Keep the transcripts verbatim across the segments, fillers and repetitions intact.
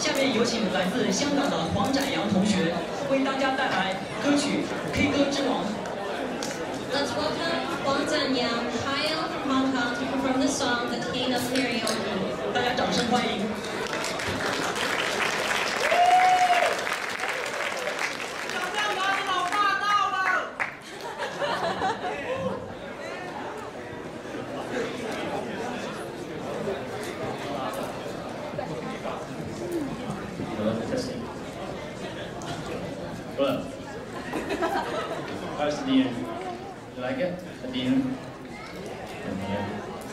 下面有请来自香港的黄展阳同学为大家带来歌曲《K 歌之王》。 Let's welcome Huang Zhanyang, hail from Hong Kong to perform the song "The King of Karaoke." 大家掌声欢迎。 Well, how's the dinner? You like it? The dinner? Yeah.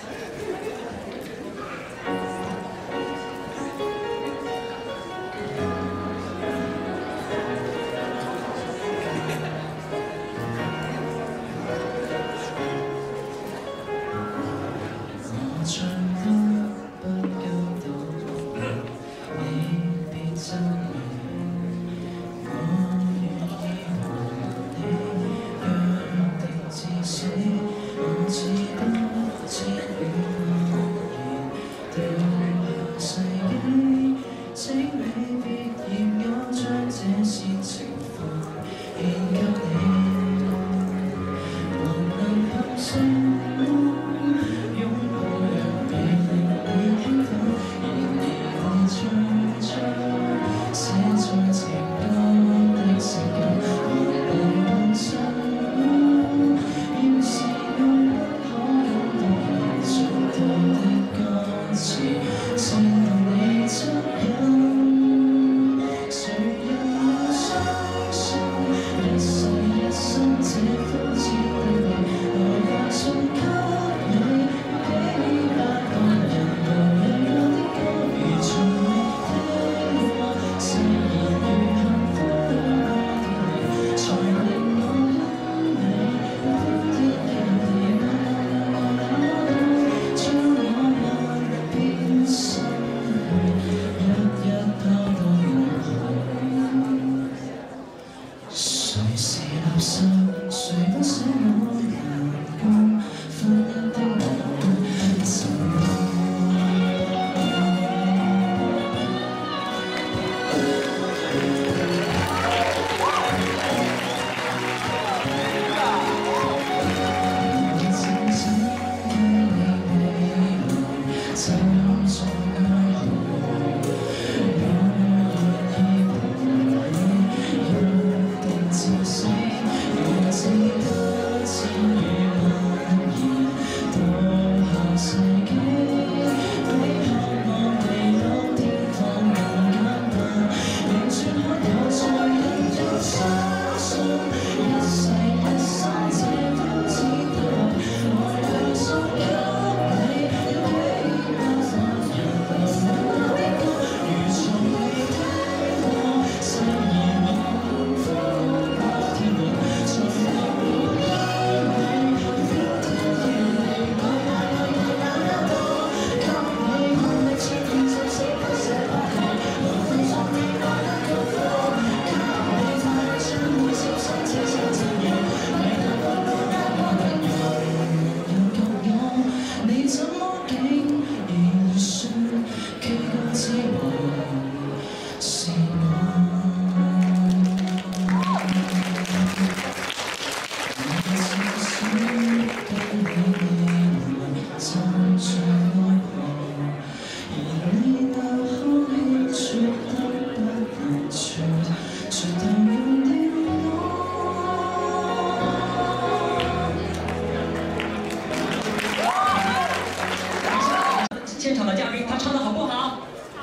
现场的嘉宾，他唱的好不好？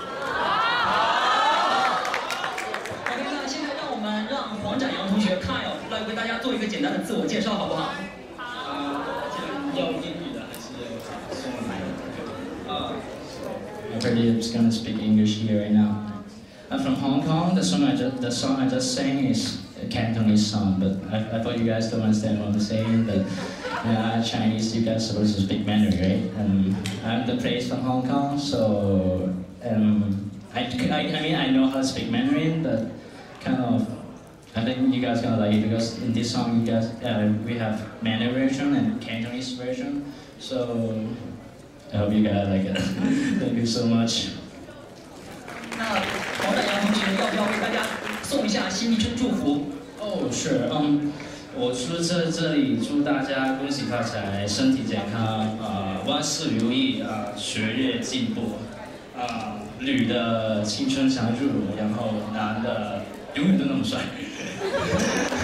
好。OK， 那现在让我们让黄展阳同学 Kyle 来为大家做一个简单的自我介绍，好不好？ 啊，要英语的还是中文的？啊。 I'm just gonna speak English here right now. I'm from Hong Kong. The song I just the song I just sang is a Cantonese song, but I, I thought you guys don't understand what I'm saying. But yeah, Chinese, you guys are supposed to speak Mandarin, right? And I'm the place from Hong Kong, so um, I, I I mean I know how to speak Mandarin, but kind of I think you guys gonna like it because in this song you guys uh, we have Mandarin version and Cantonese version, so I hope you guys like it. Thank you so much. 那新春祝福。 哦，是，嗯，我除了在这里祝大家恭喜发财、身体健康，啊、万事如意，啊、学业进步，啊、女的青春常驻，然后男的永远都那么帅。